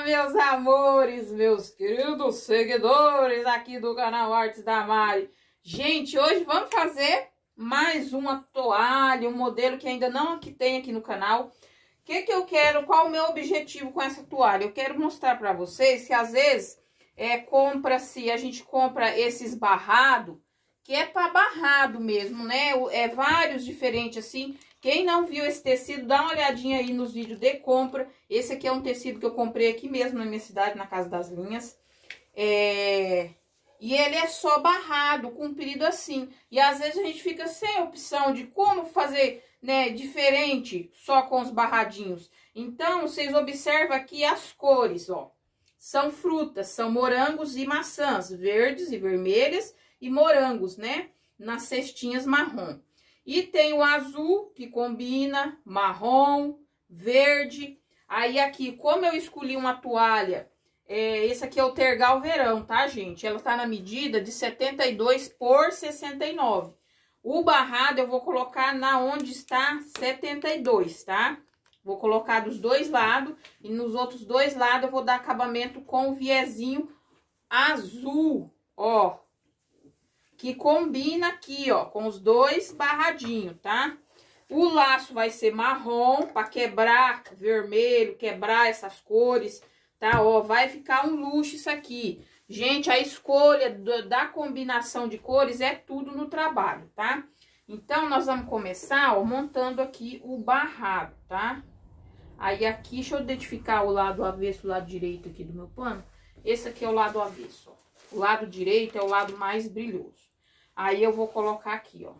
meus amores, meus queridos seguidores aqui do canal Artes da Mari. Gente, hoje vamos fazer mais uma toalha, um modelo que ainda não tem aqui no canal. O que eu quero, qual o meu objetivo com essa toalha? Eu quero mostrar para vocês que às vezes a gente compra esses barrados, que é para barrado mesmo, né? É vários diferentes assim. Quem não viu esse tecido, dá uma olhadinha aí nos vídeos de compra. Esse aqui é um tecido que eu comprei aqui mesmo na minha cidade, na Casa das Linhas. E ele é só barrado, comprido assim. E às vezes a gente fica sem opção de como fazer, né, diferente só com os barradinhos. Então, vocês observam aqui as cores, ó. São frutas, são morangos e maçãs, verdes e vermelhas e morangos, né? Nas cestinhas marrom. E tem o azul, que combina, marrom, verde. Aí aqui, como eu escolhi uma toalha, esse aqui é o Tergal Verão, tá, gente? Ela tá na medida de 72 por 69. O barrado eu vou colocar na onde está 72, tá? Vou colocar dos dois lados e nos outros dois lados eu vou dar acabamento com o viezinho azul, ó. Que combina aqui, ó, com os dois barradinhos, tá? O laço vai ser marrom, para quebrar vermelho, quebrar essas cores, tá? Ó, vai ficar um luxo isso aqui. Gente, a escolha da combinação de cores é tudo no trabalho, tá? Então, nós vamos começar, ó, montando aqui o barrado, tá? Aí, aqui, deixa eu identificar o lado avesso, o lado direito aqui do meu pano. Esse aqui é o lado avesso, ó. O lado direito é o lado mais brilhoso. Aí, eu vou colocar aqui, ó.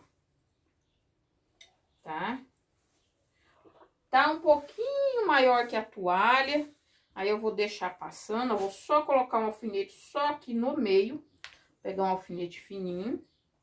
Tá? Tá um pouquinho maior que a toalha. Aí, eu vou deixar passando. Eu vou só colocar um alfinete só aqui no meio. Pegar um alfinete fininho.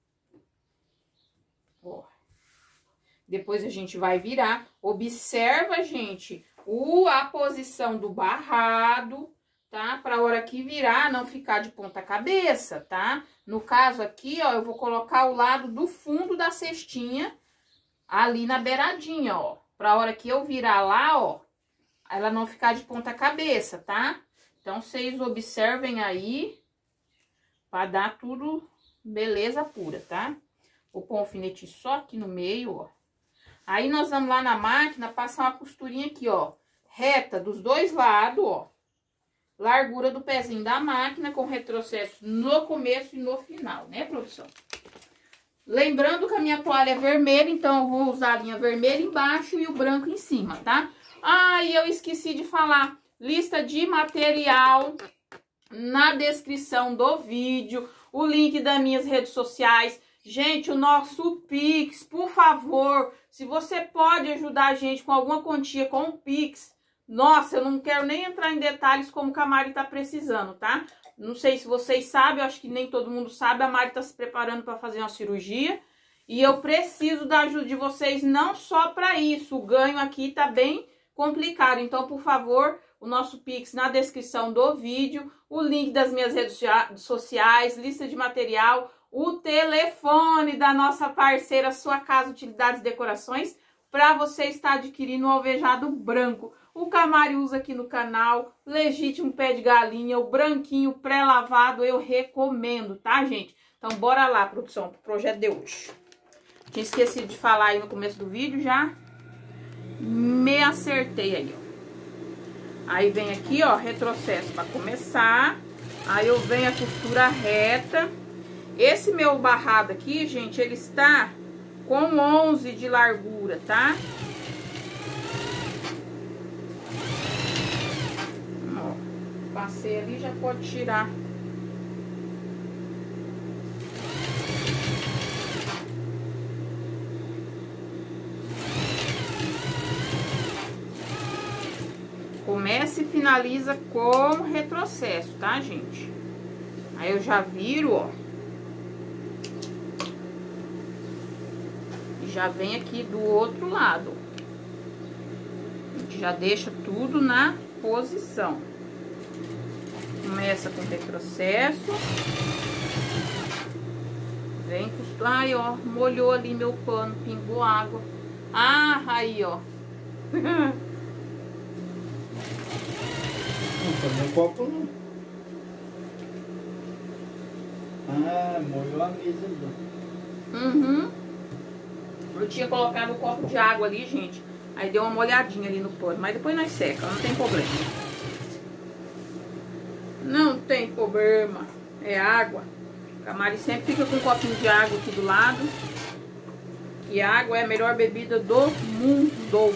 Ó. Depois, a gente vai virar. Observa, gente, a posição do barrado, tá? Pra hora que virar, não ficar de ponta cabeça, tá? No caso aqui, ó, eu vou colocar o lado do fundo da cestinha ali na beiradinha, ó. Pra hora que eu virar lá, ó, ela não ficar de ponta cabeça, tá? Então, vocês observem aí pra dar tudo beleza pura, tá? Vou pôr um alfinete só aqui no meio, ó. Aí, nós vamos lá na máquina passar uma costurinha aqui, ó, reta dos dois lados, ó. Largura do pezinho da máquina com retrocesso no começo e no final, né, produção? Lembrando que a minha toalha é vermelha, então eu vou usar a linha vermelha embaixo e o branco em cima, tá? Ah, e eu esqueci de falar, lista de material na descrição do vídeo, o link das minhas redes sociais. Gente, o nosso Pix, por favor, se você pode ajudar a gente com alguma quantia com o Pix, nossa, eu não quero nem entrar em detalhes como que a Mari tá precisando, tá? Não sei se vocês sabem, eu acho que nem todo mundo sabe, a Mari tá se preparando para fazer uma cirurgia. E eu preciso da ajuda de vocês não só para isso, o ganho aqui tá bem complicado. Então, por favor, o nosso Pix na descrição do vídeo, o link das minhas redes sociais, lista de material, o telefone da nossa parceira Sua Casa Utilidades e Decorações, para você estar adquirindo um alvejado branco. O que a Mari usa aqui no canal, legítimo pé de galinha, o branquinho pré-lavado, eu recomendo, tá, gente? Então, bora lá, produção, pro projeto de hoje. Tinha esquecido de falar aí no começo do vídeo, já me acertei aí, ó. Aí vem aqui, ó, retrocesso para começar. Aí eu venho a costura reta. Esse meu barrado aqui, gente, ele está com 11 de largura, tá? Passei ali, já pode tirar. Começa e finaliza com retrocesso, tá, gente? Aí eu já viro, ó. E já vem aqui do outro lado. A gente já deixa tudo na posição. Começa com retrocesso. Vem costurar. Ai, ó, molhou ali meu pano, pingou água. Ah, aí, ó. Meu copo não. Ah, molhou a mesa ali. Uhum. Eu tinha colocado um copo de água ali, gente. Aí deu uma molhadinha ali no pano. Mas depois nós seca, não tem problema. Não tem problema. É água. A Mari sempre fica com um copinho de água aqui do lado. E água é a melhor bebida do mundo.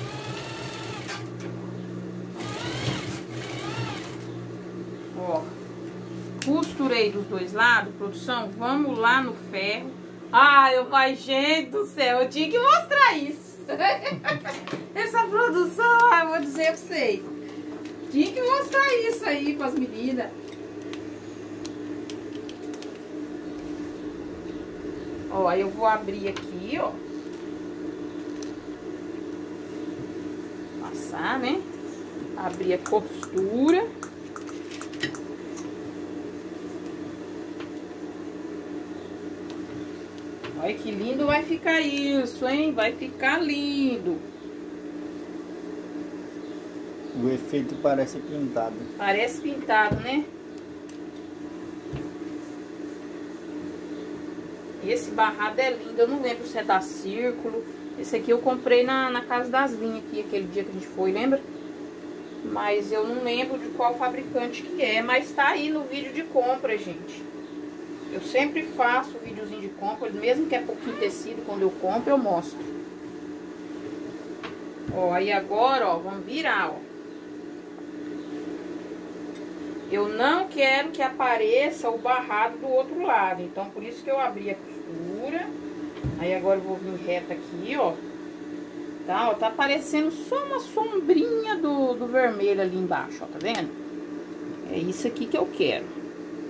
Ó. Costurei dos dois lados, produção. Vamos lá no ferro. Ai, gente do céu, eu tinha que mostrar isso. Essa produção, eu vou dizer pra vocês. Tinha que mostrar isso aí pras meninas. Ó, aí eu vou abrir aqui, ó. Passar, né? Abrir a costura. Olha que lindo vai ficar isso, hein? Vai ficar lindo. O efeito parece pintado. Parece pintado, né? Esse barrado é lindo. Eu não lembro se é da Círculo. Esse aqui eu comprei na Casa das Linhas aqui, aquele dia que a gente foi, lembra? Mas eu não lembro de qual fabricante que é. Mas tá aí no vídeo de compra, gente. Eu sempre faço videozinho de compra, mesmo que é pouquinho tecido, quando eu compro, eu mostro. Ó, aí agora, ó, vamos virar, ó. Eu não quero que apareça o barrado do outro lado, então por isso que eu abri a costura. Aí agora eu vou vir reta aqui, ó. Tá, ó, tá aparecendo só uma sombrinha do vermelho ali embaixo, ó, tá vendo? É isso aqui que eu quero.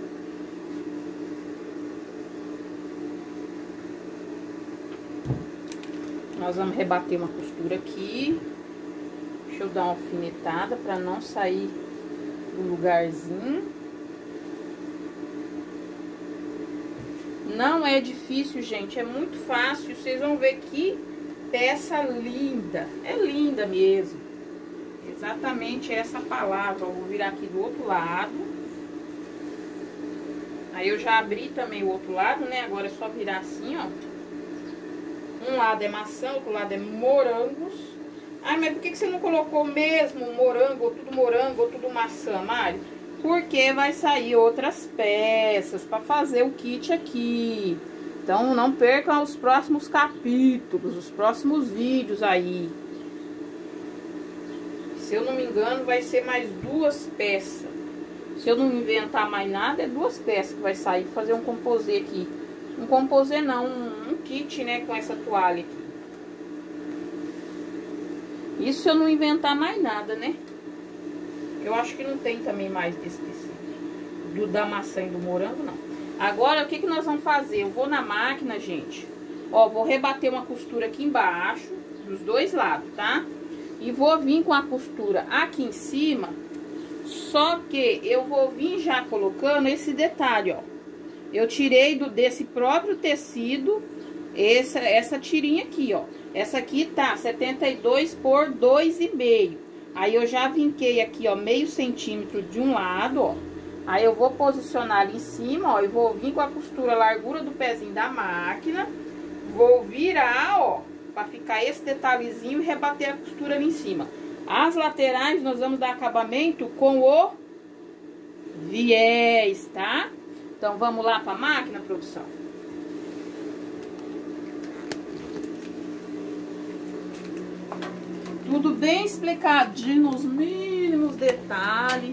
Nós vamos rebater uma costura aqui. Deixa eu dar uma alfinetada para não sair do lugarzinho. Não é difícil, gente. É muito fácil. Vocês vão ver que peça linda. É linda mesmo. Exatamente essa palavra. Eu vou virar aqui do outro lado. Aí eu já abri também o outro lado, né? Agora é só virar assim, ó. Um lado é maçã, outro lado é morangos. Ai, mas por que você não colocou mesmo morango, ou tudo maçã, Mari? Porque vai sair outras peças para fazer o kit aqui. Então não percam os próximos capítulos, os próximos vídeos aí. Se eu não me engano, vai ser mais 2 peças. Se eu não inventar mais nada, é 2 peças que vai sair para fazer um composê aqui. Um composê não, um kit, né, com essa toalha aqui. Isso se eu não inventar mais nada, né? Eu acho que não tem também mais desse tecido. Da maçã e do morango, não. Agora, o que nós vamos fazer? Eu vou na máquina, gente. Ó, vou rebater uma costura aqui embaixo, dos dois lados, tá? E vou vir com a costura aqui em cima. Só que eu vou vir já colocando esse detalhe, ó. Eu tirei desse próprio tecido essa tirinha aqui, ó. Essa aqui tá 72 por 2,5. Aí eu já vinquei aqui, ó, meio centímetro de um lado, ó. Aí eu vou posicionar ali em cima, ó, e vou vir com a costura largura do pezinho da máquina. Vou virar, ó, pra ficar esse detalhezinho e rebater a costura ali em cima. As laterais nós vamos dar acabamento com o viés, tá? Então, vamos lá para a máquina, produção? Tudo bem explicadinho, nos mínimos detalhes.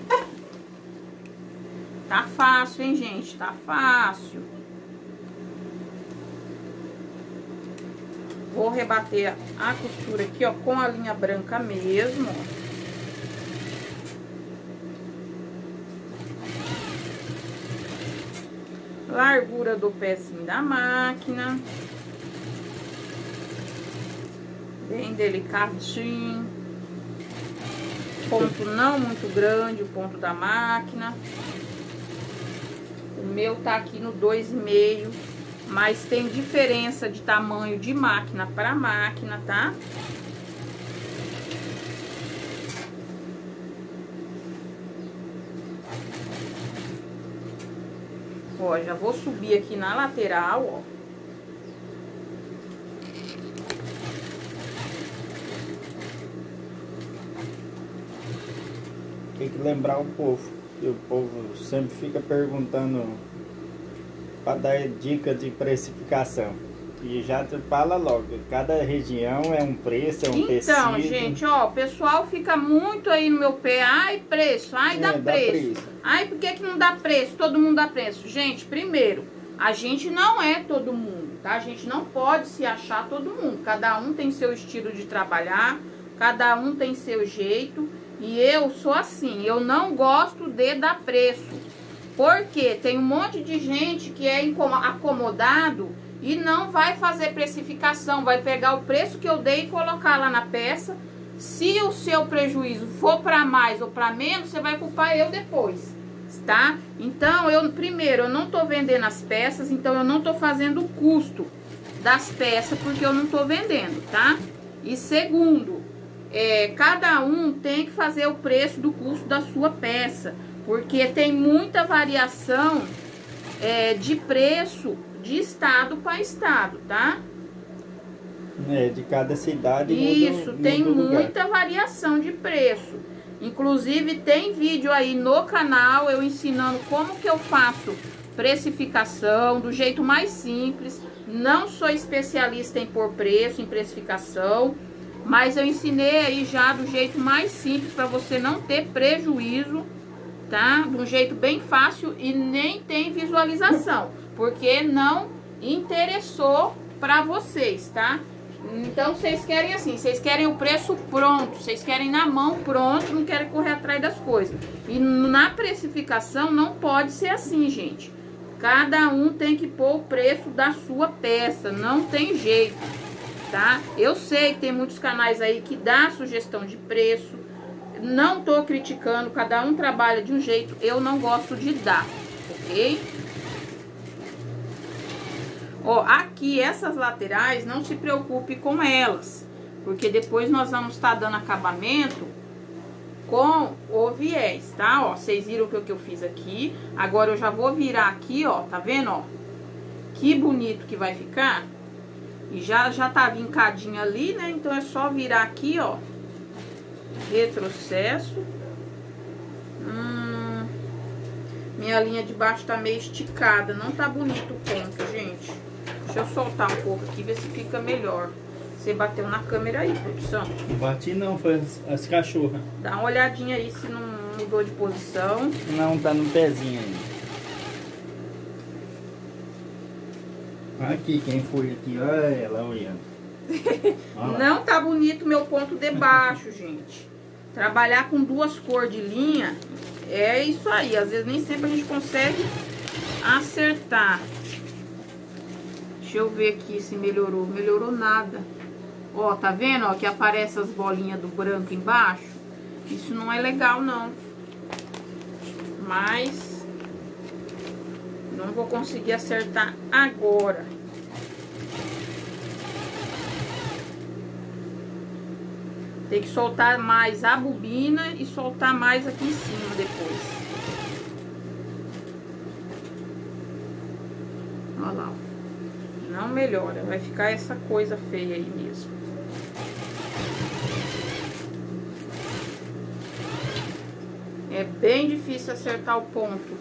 Tá fácil, hein, gente? Tá fácil. Vou rebater a costura aqui, ó, com a linha branca mesmo, ó. Largura do pezinho da máquina. Bem delicadinho. Ponto não muito grande, o ponto da máquina. O meu tá aqui no 2,5, mas tem diferença de tamanho de máquina para máquina, tá? Ó, já vou subir aqui na lateral, ó. Tem que lembrar o povo. E o povo sempre fica perguntando para dar dica de precificação. E já te fala logo, cada região é um preço, é um tecido. Então, gente, ó, o pessoal fica muito aí no meu pé. Ai, preço, ai, dá preço. Ai, por que que não dá preço? Todo mundo dá preço. Gente, primeiro, a gente não é todo mundo, tá? A gente não pode se achar todo mundo. Cada um tem seu estilo de trabalhar, cada um tem seu jeito. E eu sou assim, eu não gosto de dar preço. Porque tem um monte de gente que é acomodado e não vai fazer precificação, vai pegar o preço que eu dei e colocar lá na peça. Se o seu prejuízo for para mais ou para menos, você vai culpar eu depois, tá? Então, primeiro, eu não tô vendendo as peças, então eu não tô fazendo o custo das peças porque eu não tô vendendo, tá? E segundo, cada um tem que fazer o preço do custo da sua peça, porque tem muita variação de preço de estado para estado, tá? De cada cidade. Isso, tem muita variação de preço. Inclusive tem vídeo aí no canal eu ensinando como que eu faço precificação do jeito mais simples. Não sou especialista em pôr preço, em precificação, mas eu ensinei aí já do jeito mais simples para você não ter prejuízo, tá? De um jeito bem fácil e nem tem visualização, porque não interessou para vocês, tá? Então, vocês querem assim, vocês querem o preço pronto, vocês querem na mão pronto, não querem correr atrás das coisas. E na precificação não pode ser assim, gente. Cada um tem que pôr o preço da sua peça, não tem jeito, tá? Eu sei que tem muitos canais aí que dá sugestão de preço, não tô criticando, cada um trabalha de um jeito, eu não gosto de dar, ok? Ó, aqui essas laterais, não se preocupe com elas, porque depois nós vamos estar dando acabamento com o viés, tá? Ó, vocês viram o que eu fiz aqui. Agora eu já vou virar aqui, ó, tá vendo, ó? Que bonito que vai ficar. E já tá vincadinho ali, né? Então é só virar aqui, ó. Retrocesso. Minha linha de baixo tá meio esticada, não tá bonito o ponto, gente. Deixa eu soltar um pouco aqui, ver se fica melhor. Você bateu na câmera aí, produção? Não bati não, foi as cachorras. Dá uma olhadinha aí se não mudou de posição. Não, tá no pezinho ainda. Aqui, quem foi aqui, olha ela olhando. Não tá bonito meu ponto de baixo, gente. Trabalhar com duas cores de linha é isso aí. Às vezes nem sempre a gente consegue acertar. Deixa eu ver aqui se melhorou. Melhorou nada. Ó, tá vendo, ó, que aparece as bolinhas do branco embaixo? Isso não é legal, não. Mas não vou conseguir acertar agora. Tem que soltar mais a bobina e soltar mais aqui em cima depois. Olha lá, ó. Não melhora, vai ficar essa coisa feia aí mesmo. É bem difícil acertar o ponto.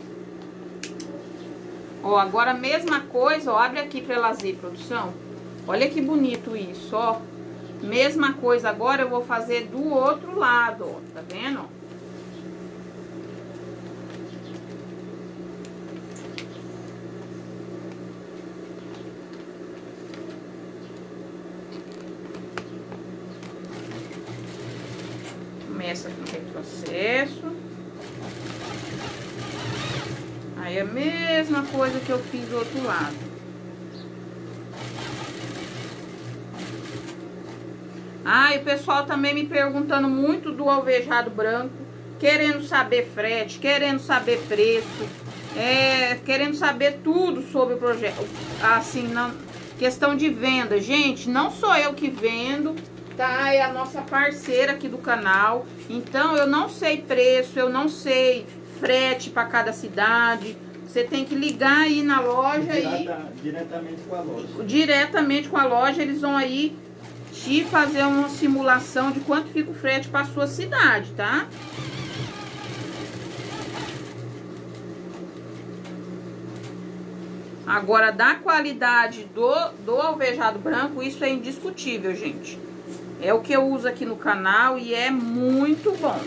Ó, agora a mesma coisa, ó, abre aqui pra elas ver, produção. Olha que bonito isso, ó. Mesma coisa agora eu vou fazer do outro lado, ó, tá vendo? Começa com o retrocesso. Aí a mesma coisa que eu fiz do outro lado. Ah, e o pessoal também me perguntando muito do alvejado branco, querendo saber frete, querendo saber preço, querendo saber tudo sobre o projeto, assim, na questão de venda. Gente, não sou eu que vendo, tá? É a nossa parceira aqui do canal, então eu não sei preço, eu não sei frete para cada cidade. Você tem que ligar aí na loja diretamente com a loja. Diretamente com a loja, eles vão aí te fazer uma simulação de quanto fica o frete para sua cidade, tá? Agora, da qualidade do alvejado branco, isso é indiscutível, gente. É o que eu uso aqui no canal e é muito bom.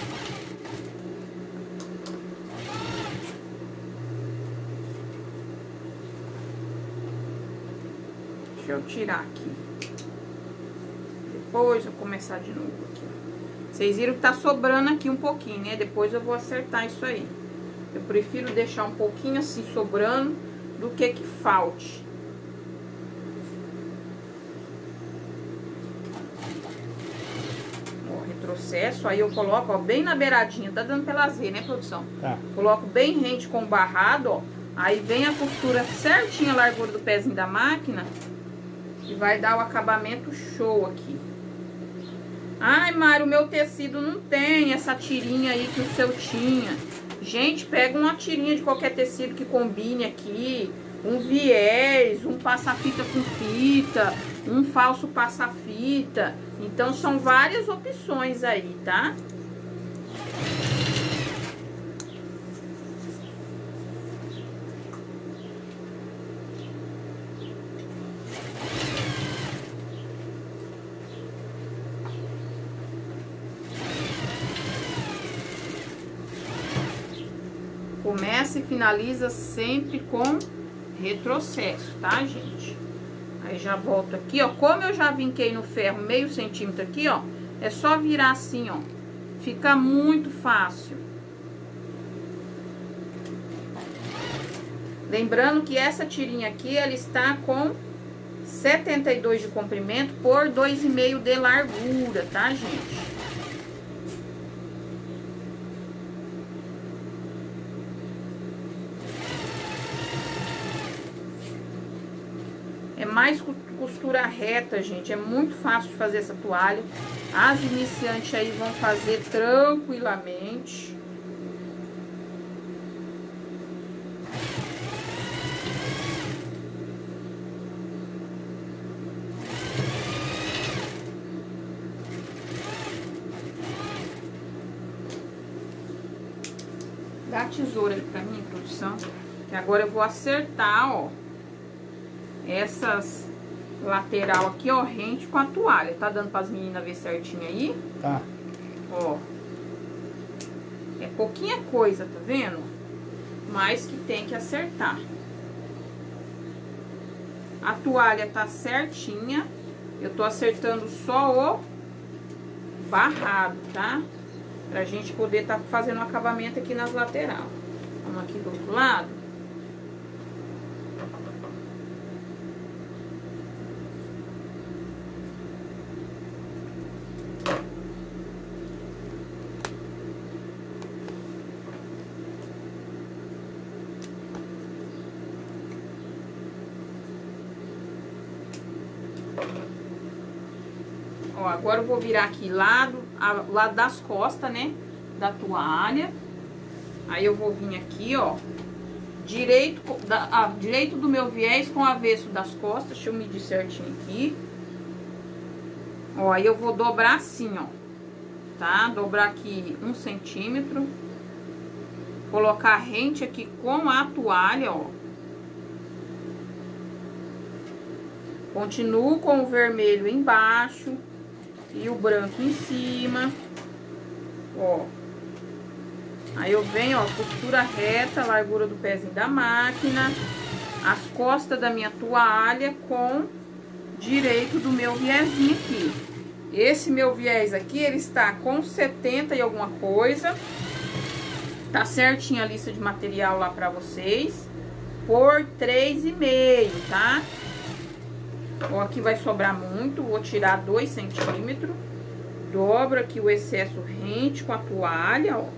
Deixa eu tirar aqui. Depois eu começar de novo aqui. Vocês viram que tá sobrando aqui um pouquinho, né? Depois eu vou acertar isso aí. Eu prefiro deixar um pouquinho assim sobrando do que falte. Ó, retrocesso. Aí eu coloco, ó, bem na beiradinha. Tá dando pra elas verem, né, produção? Tá. Coloco bem rente com o barrado, ó. Aí vem a costura certinha, a largura do pezinho da máquina. E vai dar o acabamento show aqui. Ai, Mário, o meu tecido não tem essa tirinha aí que o seu tinha. Gente, pega uma tirinha de qualquer tecido que combine aqui. Um viés, um passa-fita com fita, um falso passa-fita. Então, são várias opções aí, tá? Começa e finaliza sempre com retrocesso, tá, gente? Aí já volto aqui, ó. Como eu já vinquei no ferro meio centímetro aqui, ó, é só virar assim, ó. Fica muito fácil. Lembrando que essa tirinha aqui, ela está com 72 de comprimento por 2,5 de largura, tá, gente? É mais costura reta, gente. É muito fácil de fazer essa toalha. As iniciantes aí vão fazer tranquilamente. Dá a tesoura aí pra mim, produção. Que agora eu vou acertar, ó. Essas lateral aqui, ó, rente com a toalha. Tá dando pras meninas ver certinho aí? Tá. Ó. É pouquinha coisa, tá vendo? Mas que tem que acertar. A toalha tá certinha. Eu tô acertando só o barrado, tá? Pra gente poder tá fazendo o acabamento aqui nas lateral. Vamos aqui do outro lado. Ó, agora eu vou virar aqui lado das costas, né, da toalha. Aí eu vou vir aqui, ó, direito do meu viés com o avesso das costas. Deixa eu medir certinho aqui. Ó, aí eu vou dobrar assim, ó, tá? Dobrar aqui 1 centímetro. Colocar rente aqui com a toalha, ó. Continuo com o vermelho embaixo e o branco em cima, ó. Aí eu venho, ó, costura reta, largura do pezinho da máquina, as costas da minha toalha com direito do meu viezinho aqui. Esse meu viés aqui, ele está com 70 e alguma coisa. Tá certinha a lista de material lá pra vocês. Por 3,5, tá? Ó, aqui vai sobrar muito, vou tirar 2 centímetros. Dobro aqui o excesso rente com a toalha, ó.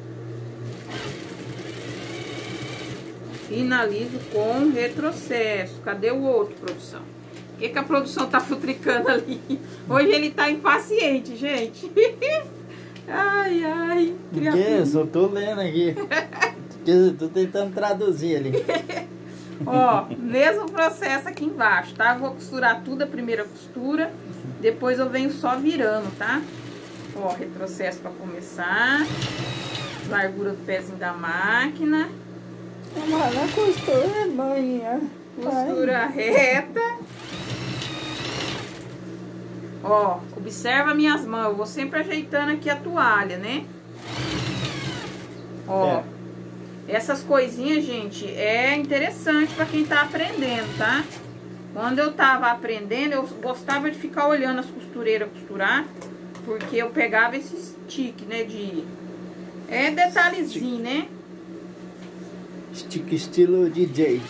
Finalizo com retrocesso. Cadê o outro, produção? O que a produção tá futricando ali? Hoje ele tá impaciente, gente. Ai, ai. Que isso? Eu tô lendo aqui. Tô tentando traduzir ali. Ó, mesmo processo aqui embaixo, tá? Vou costurar tudo a primeira costura, depois eu venho só virando, tá? Ó, retrocesso pra começar. Largura do pezinho da máquina. Ela costura, mãe. Costura reta. Ó, observa minhas mãos. Eu vou sempre ajeitando aqui a toalha, né? Ó. Essas coisinhas, gente, é interessante pra quem tá aprendendo, tá? Quando eu tava aprendendo, eu gostava de ficar olhando as costureiras costurar, porque eu pegava esse stick, né, de... É detalhezinho, né? Stick estilo DJ.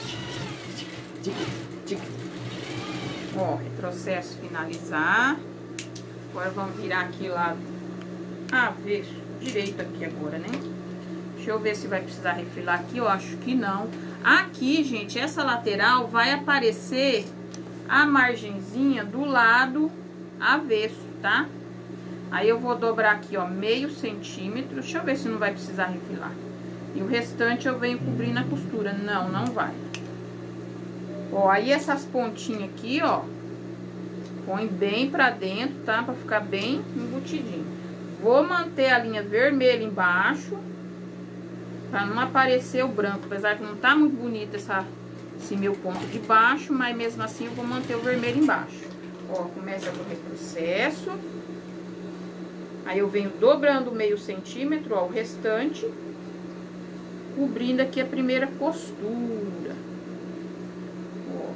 Ó, retrocesso, finalizar. Agora vamos virar aqui lá avesso, direito aqui agora, né? Deixa eu ver se vai precisar refilar aqui, eu acho que não. Aqui, gente, essa lateral vai aparecer a margenzinha do lado avesso, tá? Aí eu vou dobrar aqui, ó, meio centímetro. Deixa eu ver se não vai precisar refilar. E o restante eu venho cobrindo a costura. Não, não vai. Ó, aí essas pontinhas aqui, ó, põe bem pra dentro, tá? Pra ficar bem embutidinho. Vou manter a linha vermelha embaixo, pra não aparecer o branco. Apesar que não tá muito bonito esse meu ponto de baixo, mas mesmo assim eu vou manter o vermelho embaixo. Ó, começa com o retrocesso. Aí eu venho dobrando meio centímetro, ó, o restante, cobrindo aqui a primeira costura. Ó.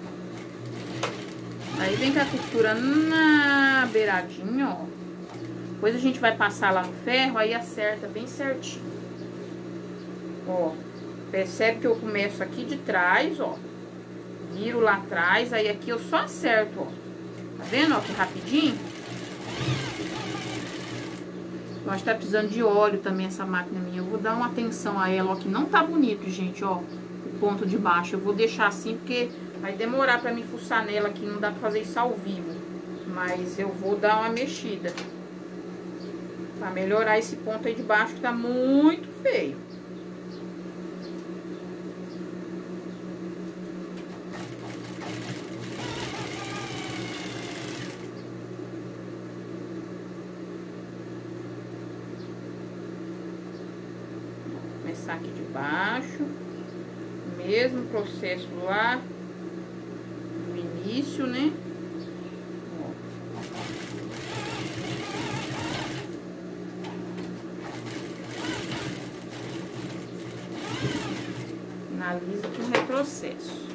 Aí vem com a costura na beiradinha, ó. Depois a gente vai passar lá no ferro, aí acerta bem certinho. Ó, percebe que eu começo aqui de trás, ó. Viro lá atrás, aí aqui eu só acerto, ó. Tá vendo, ó, que rapidinho? Nós tá precisando de óleo também essa máquina minha. Eu vou dar uma atenção a ela, ó, que não tá bonito, gente, ó. O ponto de baixo. Eu vou deixar assim porque vai demorar pra me fuçar nela aqui. Não dá pra fazer isso ao vivo. Mas eu vou dar uma mexida pra melhorar esse ponto aí de baixo que tá muito feio. Começar aqui de baixo, mesmo processo lá no início, né? Ó. Finaliza com retrocesso.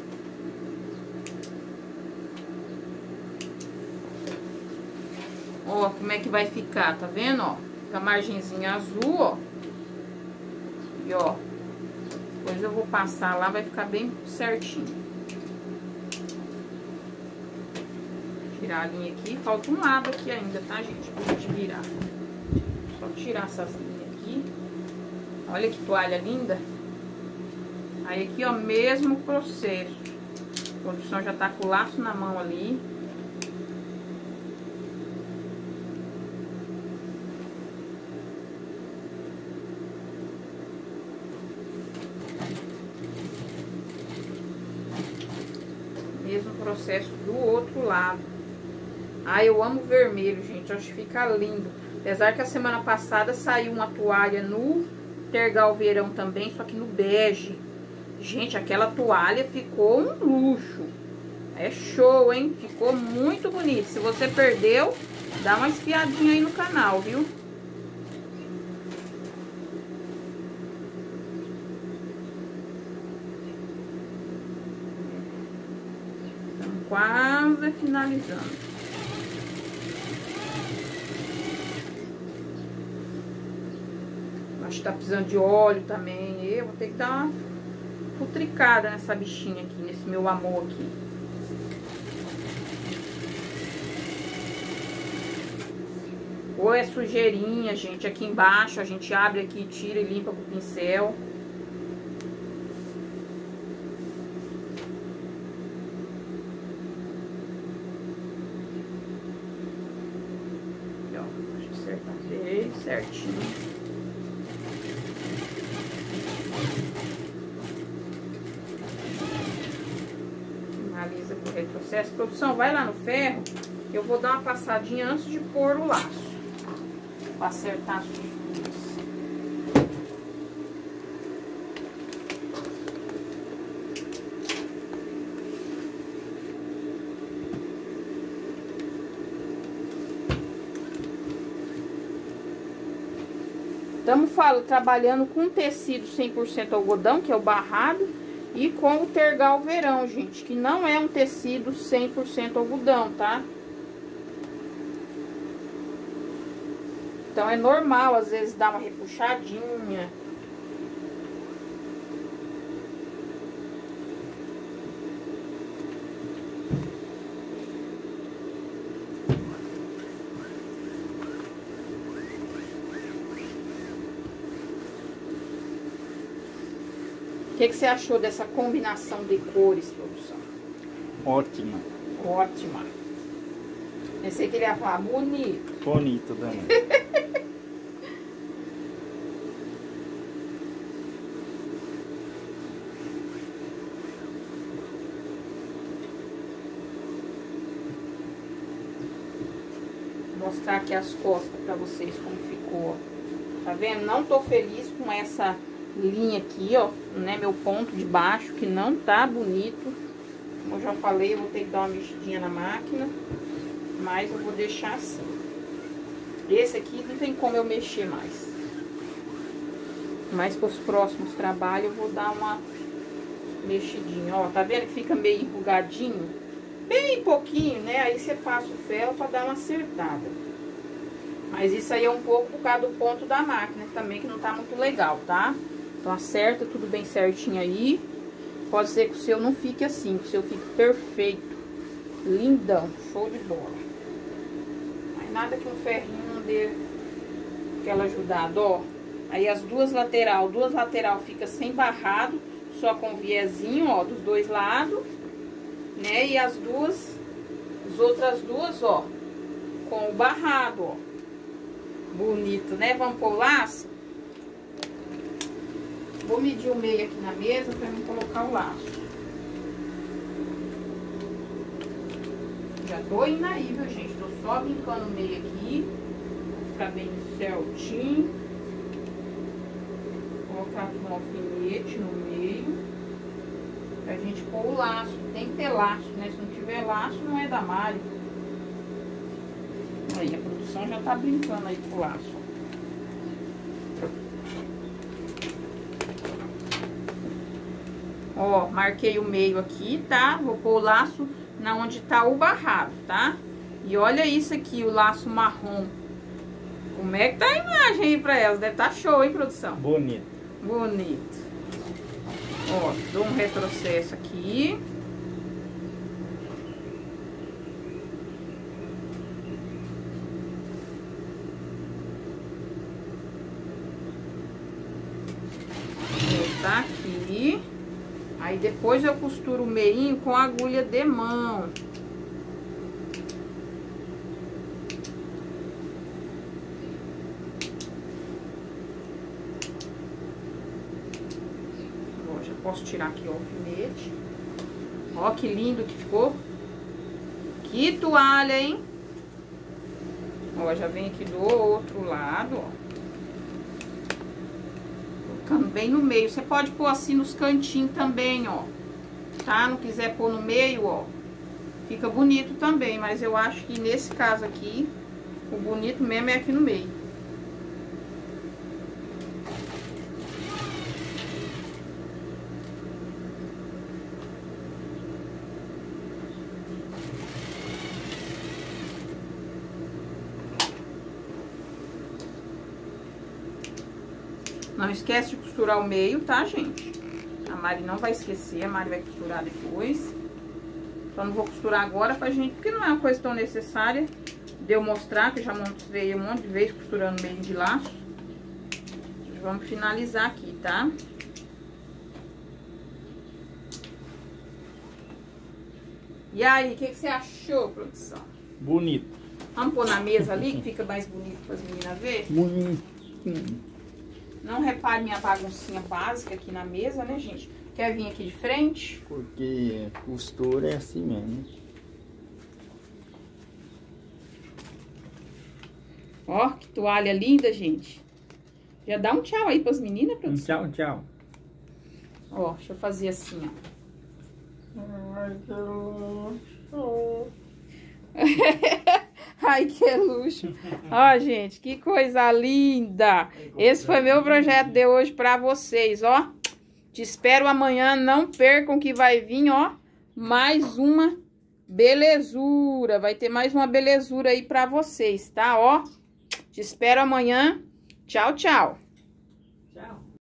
Ó, como é que vai ficar, tá vendo, ó? Com a margenzinha azul, ó. E ó, depois eu vou passar lá, vai ficar bem certinho. Tirar a linha aqui, falta um lado aqui ainda, tá, gente? Pra gente virar. Só tirar essas linhas aqui. Olha que toalha linda. Aí aqui, ó, mesmo processo. A produção já tá com o laço na mão ali. Mesmo processo do outro lado. Ah, eu amo vermelho, gente. Acho que fica lindo. Apesar que a semana passada saiu uma toalha no Tergal Verão também, só que no bege. Gente, aquela toalha ficou um luxo. É show, hein? Ficou muito bonito. Se você perdeu, dá uma espiadinha aí no canal, viu? Quase finalizando. Acho que tá precisando de óleo também. Eu vou ter que dar uma futricada nessa bichinha aqui, nesse meu amor aqui. Ou é sujeirinha, gente, aqui embaixo a gente abre aqui, tira e limpa com o pincel. Certinho. retrocesso. Produção, vai lá no ferro. Eu vou dar uma passadinha antes de pôr o laço. Pra acertar as costuras. Estamos trabalhando com tecido 100% algodão, que é o barrado, e com o tergal verão, gente, que não é um tecido 100% algodão, tá? Então é normal, às vezes, dar uma repuxadinha. O que você achou dessa combinação de cores, produção? Ótima. Ótima. Pensei que ele ia falar bonito. Bonito também. Vou mostrar aqui as costas pra vocês como ficou. Tá vendo? Não tô feliz com essa linha aqui, ó, né, meu ponto de baixo, que não tá bonito. Como eu já falei, eu vou ter que dar uma mexidinha na máquina, mas eu vou deixar assim. Esse aqui não tem como eu mexer mais. Mas para os próximos trabalhos eu vou dar uma mexidinha, ó, tá vendo que fica meio enrugadinho? Bem pouquinho, né, aí você passa o ferro para dar uma acertada. Mas isso aí é um pouco por causa do ponto da máquina também, que não tá muito legal, tá? Então acerta tudo bem certinho aí. Pode ser que o seu não fique assim, que o seu fique perfeito, lindão, show de bola. Mas nada que um ferrinho não dê aquela ajudada, ó. Aí as duas lateral fica sem barrado, só com viezinho, ó, dos dois lados, né? E as outras duas, ó, com o barrado, ó. Bonito, né? Vamos pôr o laço? Vou medir o meio aqui na mesa pra mim colocar o laço. Já tô indo aí, viu, gente? Tô só brincando o meio aqui. Pra ficar bem certinho. Vou colocar aqui um alfinete no meio. Pra gente pôr o laço. Tem que ter laço, né? Se não tiver laço, não é da Mari. Aí, a produção já tá brincando aí com o laço. Ó, marquei o meio aqui, tá? Vou pôr o laço na onde tá o barrado, tá? E olha isso aqui, o laço marrom. Como é que tá a imagem aí pra elas? Deve tá show, hein, produção? Bonito. Bonito. Ó, dou um retrocesso aqui. Tá aqui. Aí depois eu costuro o meinho com a agulha de mão. Ó, já posso tirar aqui o alfinete. Ó que lindo que ficou. Que toalha, hein? Ó, já vem aqui do outro lado, ó. Colocando bem no meio. Você pode pôr assim nos cantinhos também, ó. Tá? Não quiser pôr no meio, ó. Fica bonito também, mas eu acho que nesse caso aqui, o bonito mesmo é aqui no meio. Não esquece de costurar o meio, tá, gente? A Mari não vai esquecer, a Mari vai costurar depois. Só não vou costurar agora pra gente, porque não é uma coisa tão necessária de eu mostrar, que eu já mostrei um monte de vezes costurando meio de laço. Vamos finalizar aqui, tá? E aí, o que você achou, produção? Bonito. Vamos pôr na mesa ali, que fica mais bonito para as meninas verem? Bonito. Não repare minha baguncinha básica aqui na mesa, né, gente? Quer vir aqui de frente? Porque costura é assim mesmo. Ó, que toalha linda, gente. Já dá um tchau aí pras meninas, produção. Tchau. Ó, deixa eu fazer assim, ó. Ai, que luxo. Ai, que luxo. Ó, gente, que coisa linda. Esse foi meu projeto de hoje pra vocês, ó. Te espero amanhã, não percam que vai vir, ó, mais uma belezura. Vai ter mais uma belezura aí pra vocês, tá? Ó, te espero amanhã. Tchau, tchau.